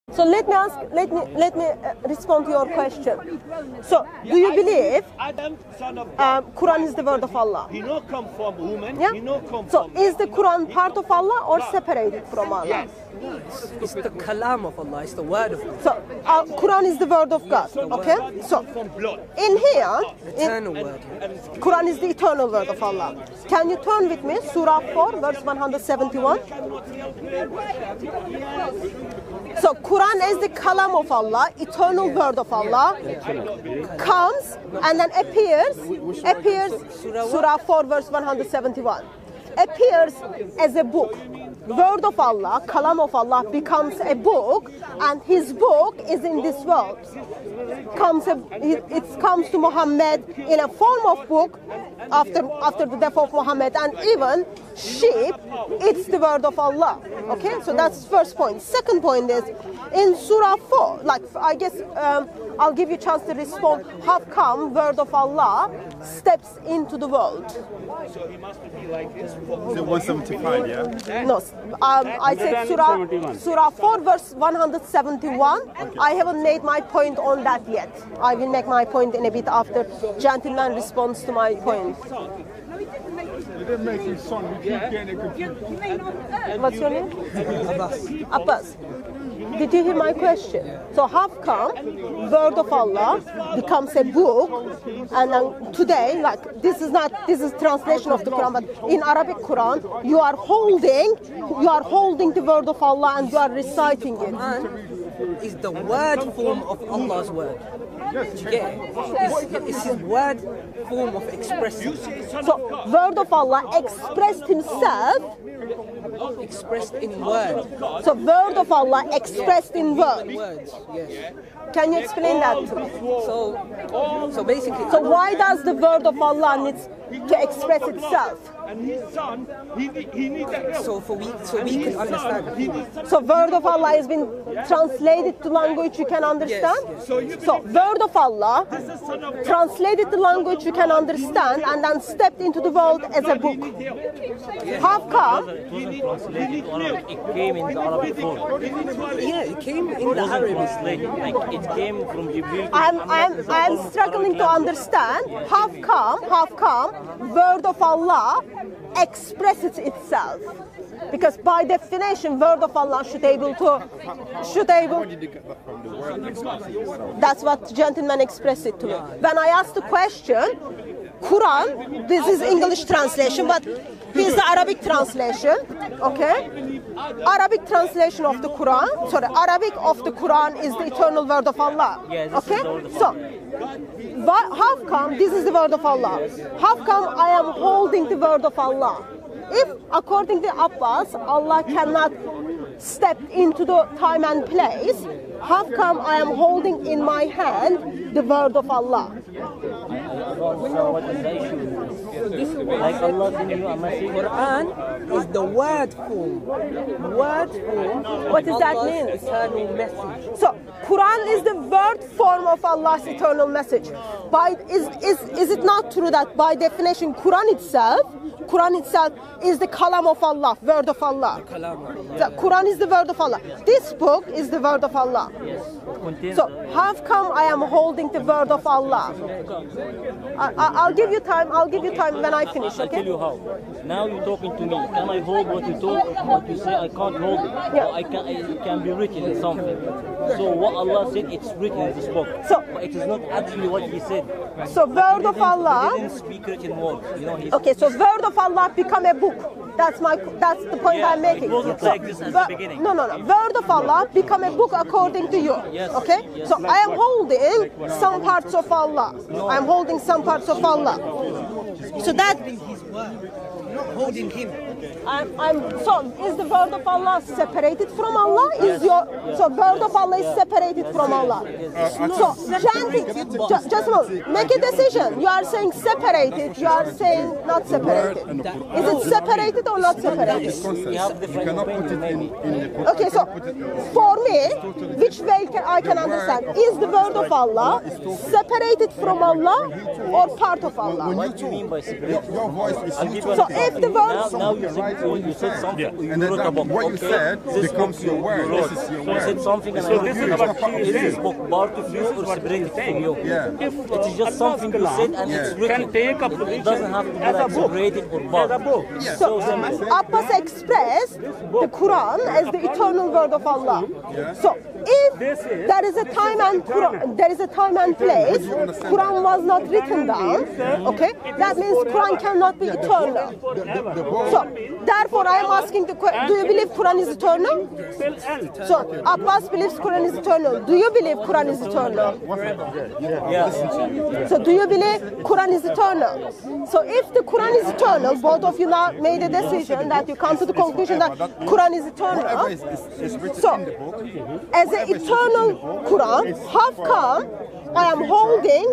So let me respond to your question. So do you believe Adam, son of God, Quran is the word of Allah? he not come from woman. Yeah. He not come So from is the Quran part of Allah or separated from Allah? yes. It's the kalam of Allah, it's the word of Allah. So Quran is the word of God. Okay. So From blood. in here, Eternal word. Quran is the eternal word of Allah. Can you turn with me Surah 4 verse 171? So Quran is the kalam of Allah, eternal word of Allah, comes and then appears Surah 4 verse 171, appears as a book. Word of Allah, kalam of Allah becomes a book, and his book is in this world. It comes to Muhammad in a form of book after the death of Muhammad, and even sheep, it's the word of Allah. Okay, so that's first point. Second point is in Surah 4, like I guess I'll give you a chance to respond. How come word of Allah steps into the world? So he must be like this. Is it 175, yeah? No, I said Surah 4 verse 171. I haven't made my point on that yet. I will make my point in a bit after gentleman responds to my point. You didn't make his son, we keep getting it confused. What's your name? Abbas. Did you hear my question? So how come word of Allah becomes a book, and then today, like this is translation of the Quran, but in Arabic Quran you are holding the word of Allah and you are reciting it. Quran is the word form of Allah's word. It's his word form of expressing. So word of Allah expressed himself. Expressed in word. So word of Allah expressed in words. Words, yes. Can you explain that to me? So basically, So why does the word of Allah need to express itself? And his son, he needs that help. so we can understand. So word of Allah has been translated to language you can understand? Yes, So word of Allah translated to language you can understand and then stepped into the world as a book. How come? It wasn't translated to Arabic, it came in the Arabic form. Yeah, it came in the Arabic. Translated, like it came from Jibril. I'm struggling to understand how come word of Allah expresses itself, because by definition word of Allah should able. How did you get that from the word expressing itself? That's what gentleman expressed it to me. When I asked the question, Quran, this is English translation, but here's the Arabic translation, okay? Arabic translation of the Quran, sorry, Arabic of the Quran is the eternal word of Allah, Yeah, this is okay? the word of So, how come this is the word of Allah? How come I am holding the word of Allah? If, according to Abbas, Allah cannot step into the time and place, how come I am holding in my hand the word of Allah? So what is the issue? Like Allah sending you a message. Quran is the word form. Word form. What does that Allah's mean? eternal message. So, Quran is the word form of Allah's eternal message. Is it not true that by definition Quran itself is the kalam of Allah, word of Allah? The Quran is the word of Allah. This book is the word of Allah. Yes. It contains So how come I am holding the word of Allah? I'll give you time. I'll give you time when I finish. I'll tell Okay? you how. Now you're talking to me. Can I hold what you talk? What you say? I can't hold it. Yeah. Or it can be written in something. So what Allah said, it's written in this book. So- but it is not actually what He said. So word of He Allah. didn't speak written words. You know, He Okay, so word of Allah become a book. That's the point Yeah, I'm making. it wasn't like this at the beginning. No. Word of Allah become a book according to you. Yes, Okay? yes. So I am holding some parts of Allah. I'm holding some parts of Allah. So that His word, not holding him. so is the word of Allah separated from Allah? So word of Allah is separated from Allah. So just a moment. Make a decision. You are saying separated. You are saying not separated. Is it separated or not separated? Concept. have You different cannot put it opinions, in the Quran. Okay, You so cannot put it in- for me, which way I can understand. Is the word of Allah separated from Allah or part of Allah? What do you mean by separate? Your voice is I'll give you So an if the example. Now word, you said something. You And then wrote a book. what you okay? said This becomes book your you word. wrote. This is your You said word. something and So I this agreed. is what she is Is this saying. book part of you or separated from you? Yeah. It is just something you said and it's written. Can take a It position doesn't have to be as a like book. separated or As a part. book. so Abbas expressed the Quran as the eternal word of Allah. So if there is a time and there is a time and place, Quran was not written down. Okay, that means Quran cannot be eternal. So therefore, I am asking the question: do you believe Quran is eternal? So Abbas believes Quran is eternal. Do you believe Quran is eternal? Yeah. So do you believe Quran is eternal? So if the Quran is eternal, both of you now made a decision that you come to the conclusion that Quran is eternal. Whatever is written So in the book, as an eternal Quran, how come I am holding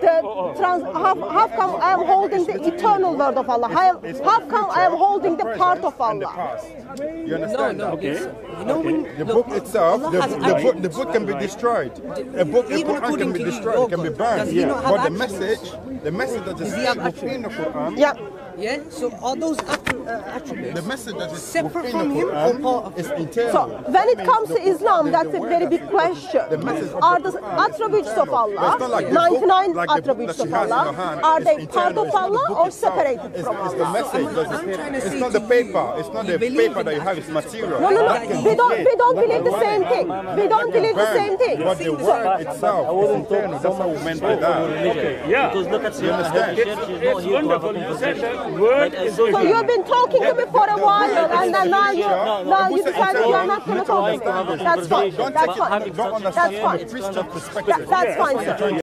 how come I am holding the eternal word of Allah? How come I am holding the part of and the Allah? past. You understand? No, Okay. You know when The book itself, Allah has the book can be destroyed. A book, a Even Quran can according be to destroyed, your it can be God, burned. does he not have But the attributes? message that is he have within the Quran, Yeah. yeah. So are those attributes the message that is separate within from the him or Quran part of is him? internal. So when it comes to Islam, that's a very big question. The message of Are the the Quran is attributes of internal. But Allah, it's not like the book, 99 like the book attributes that she of has in Allah, her hand are is they internal. part of It's not the Allah book or itself. separated It's from the Allah? message that I'm trying to it's say not to the you, paper. It's not the believe paper in that you that. have. It's material. No, That can we don't be believe the same thing. We don't believe the same thing. But the word itself I is wouldn't talk internal. so That's what we much meant by that. religion. Yeah. Because look at Sarah, understand? her church is not It's here to have a wonderful. You said conversation. the word Like, is So you've been talking to me for a while, and then now you decided you are not going to talk to me. That's fine. Don't That's take it. fine. Don't That's understand fine. from a Christian perspective. That's fine, sir.